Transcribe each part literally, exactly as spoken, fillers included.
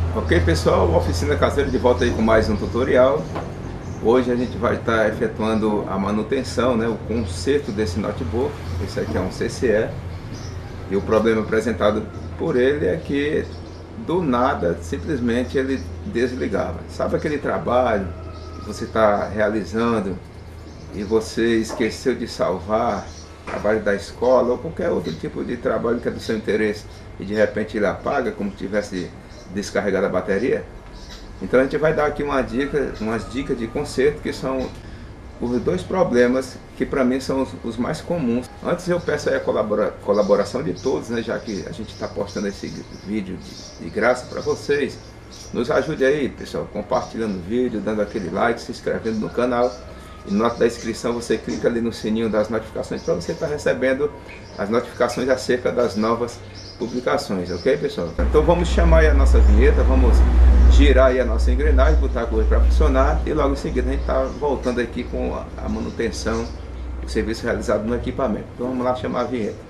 Ok, pessoal, Oficina Caseira de volta aí com mais um tutorial. Hoje a gente vai estar efetuando a manutenção, né, o conserto desse notebook. Esse aqui é um C C E e o problema apresentado por ele é que do nada simplesmente ele desligava. Sabe aquele trabalho que você está realizando e você esqueceu de salvar, trabalho da escola ou qualquer outro tipo de trabalho que é do seu interesse e de repente ele apaga como se tivesse descarregado a bateria? Então a gente vai dar aqui uma dica, umas dicas de conserto que são os dois problemas que para mim são os, os mais comuns. Antes eu peço aí a colabora, colaboração de todos, né, já que a gente está postando esse vídeo de, de graça para vocês. Nos ajude aí, pessoal, compartilhando o vídeo, dando aquele like, se inscrevendo no canal. E na nota da inscrição você clica ali no sininho das notificações para você estar recebendo as notificações acerca das novas publicações, ok, pessoal? Então vamos chamar aí a nossa vinheta, vamos girar aí a nossa engrenagem, botar a coisa para funcionar e logo em seguida a gente está voltando aqui com a manutenção, o serviço realizado no equipamento. Então vamos lá chamar a vinheta.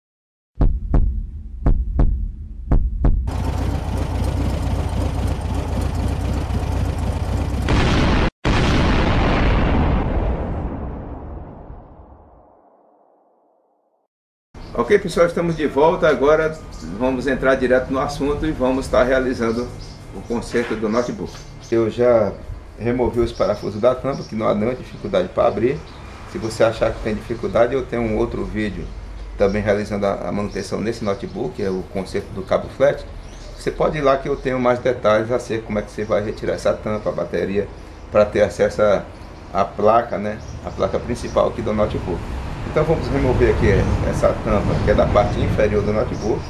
Ok, pessoal, estamos de volta. Agora vamos entrar direto no assunto e vamos estar realizando o conserto do notebook. Eu já removi os parafusos da tampa, que não há nenhuma dificuldade para abrir. Se você achar que tem dificuldade, eu tenho um outro vídeo também realizando a manutenção nesse notebook, é o conserto do cabo flat. Você pode ir lá que eu tenho mais detalhes acerca de como é que você vai retirar essa tampa, a bateria, para ter acesso à placa, né, a placa principal aqui do notebook. Então vamos remover aqui essa tampa que é da parte inferior do notebook.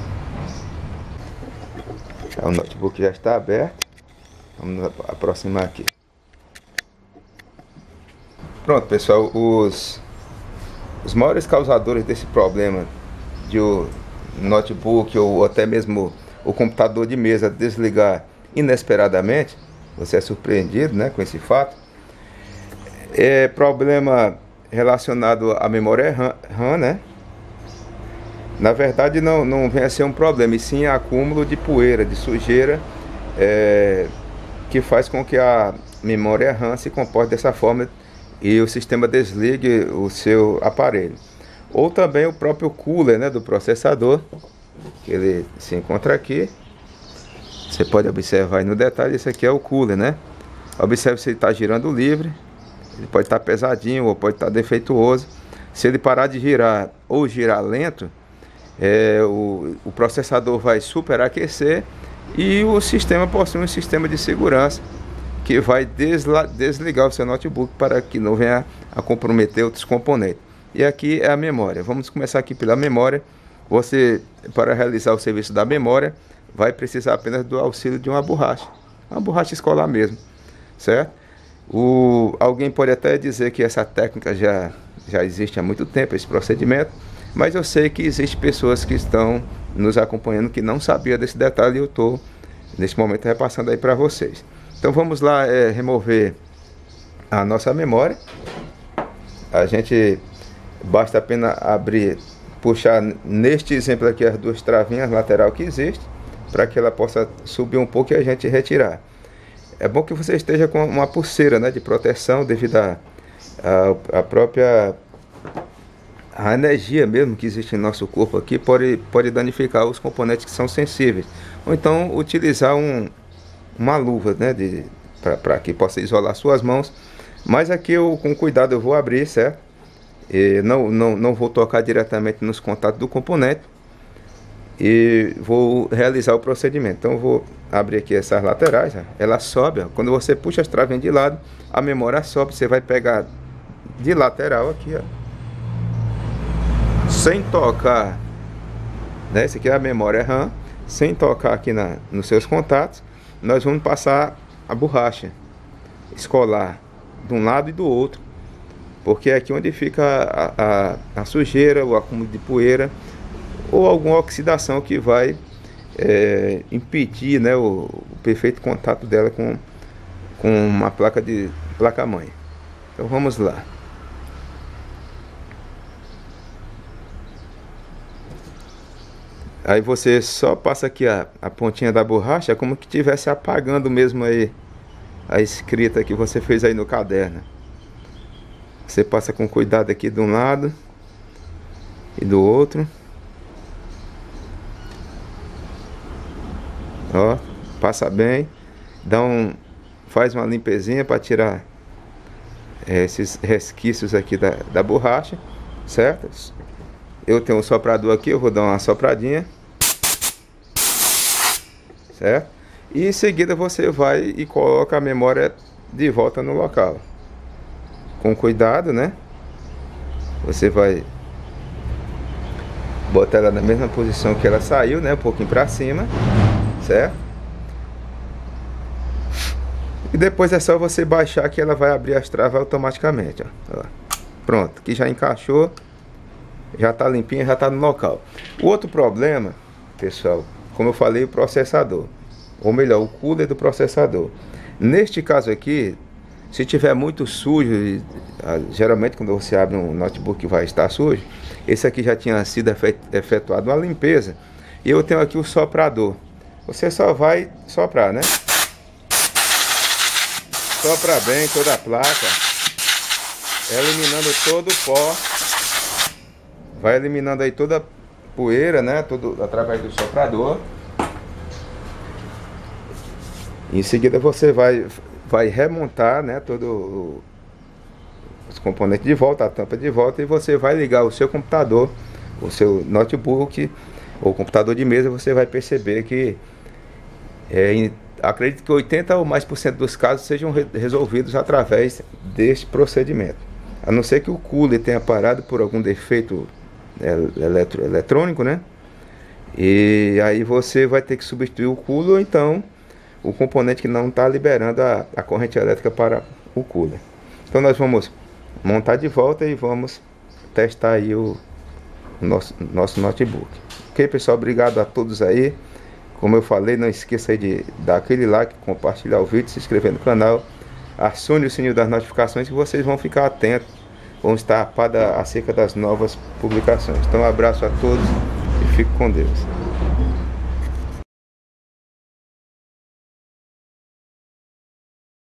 O notebook já está aberto. Vamos aproximar aqui. Pronto, pessoal, os, os maiores causadores desse problema de o notebook ou até mesmo o computador de mesa desligar inesperadamente, você é surpreendido, né, com esse fato, é problema relacionado à memória RAM, né? Na verdade não, não vem a ser um problema, e sim acúmulo de poeira, de sujeira, é, que faz com que a memória RAM se comporte dessa forma e o sistema desligue o seu aparelho. Ou também o próprio cooler, né, do processador, que ele se encontra aqui. Você pode observar aí no detalhe, esse aqui é o cooler, né? Observe se ele está girando livre. Ele pode estar pesadinho ou pode estar defeituoso. Se ele parar de girar ou girar lento, é, o, o processador vai superaquecer e o sistema possui um sistema de segurança que vai desla, desligar o seu notebook para que não venha a comprometer outros componentes. E aqui é a memória. Vamos começar aqui pela memória. Você, para realizar o serviço da memória, vai precisar apenas do auxílio de uma borracha. Uma borracha escolar mesmo, certo? O, alguém pode até dizer que essa técnica já, já existe há muito tempo, esse procedimento, mas eu sei que existem pessoas que estão nos acompanhando que não sabiam desse detalhe e eu estou, nesse momento, repassando aí para vocês. Então vamos lá é, remover a nossa memória. A gente basta apenas abrir, puxar neste exemplo aqui as duas travinhas lateral que existem, para que ela possa subir um pouco e a gente retirar. É bom que você esteja com uma pulseira, né, de proteção devido à a, a, a própria a energia mesmo que existe no nosso corpo aqui pode, pode danificar os componentes que são sensíveis. Ou então utilizar um, uma luva, né, para que possa isolar suas mãos. Mas aqui eu, com cuidado eu vou abrir, certo? E não, não, não vou tocar diretamente nos contatos do componente. E vou realizar o procedimento. Então eu vou abrir aqui essas laterais, ó. Ela sobe, ó. Quando você puxa as travinhas de lado, a memória sobe. Você vai pegar de lateral aqui, ó, sem tocar, né? Essa aqui é a memória RAM. Sem tocar aqui na, nos seus contatos, nós vamos passar a borracha escolar de um lado e do outro, porque é aqui onde fica a, a, a sujeira, o acúmulo de poeira ou alguma oxidação que vai é, impedir, né, o, o perfeito contato dela com, com uma placa de placa mãe. Então vamos lá. Aí você só passa aqui a, a pontinha da borracha, como que estivesse apagando mesmo aí a escrita que você fez aí no caderno. Você passa com cuidado aqui de um lado e do outro. Ó, passa bem, dá um, faz uma limpezinha para tirar é, esses resquícios aqui da, da borracha, certo? Eu tenho um soprador aqui, eu vou dar uma sopradinha, certo? E em seguida você vai e coloca a memória de volta no local. Com cuidado, né? Você vai botar ela na mesma posição que ela saiu, né? Um pouquinho para cima, certo? E depois é só você baixar que ela vai abrir as travas automaticamente, ó. Pronto, que já encaixou. Já está limpinha, já está no local. O outro problema, pessoal, como eu falei, o processador. Ou melhor, o cooler do processador. Neste caso aqui, se tiver muito sujo, geralmente quando você abre um notebook vai estar sujo, esse aqui já tinha sido efetuado uma limpeza. E eu tenho aqui o soprador. Você só vai soprar, né? Sopra bem toda a placa, eliminando todo o pó. Vai eliminando aí toda a poeira, né? Tudo através do soprador. Em seguida você vai, vai remontar, né? Todo os componentes de volta, a tampa de volta, e você vai ligar o seu computador, o seu notebook ou computador de mesa. Você vai perceber que é, em, acredito que oitenta ou mais por cento dos casos sejam re resolvidos através deste procedimento. A não ser que o cooler tenha parado por algum defeito eletro, eletrônico, né? E aí você vai ter que substituir o cooler, ou então o componente que não está liberando a, a corrente elétrica para o cooler. Então nós vamos montar de volta e vamos testar aí o nosso, nosso notebook. Ok, pessoal? Obrigado a todos aí. Como eu falei, não esqueça aí de dar aquele like, compartilhar o vídeo, se inscrever no canal, acione o sininho das notificações que vocês vão ficar atentos, vão estar a par acerca das novas publicações. Então um abraço a todos e fique com Deus.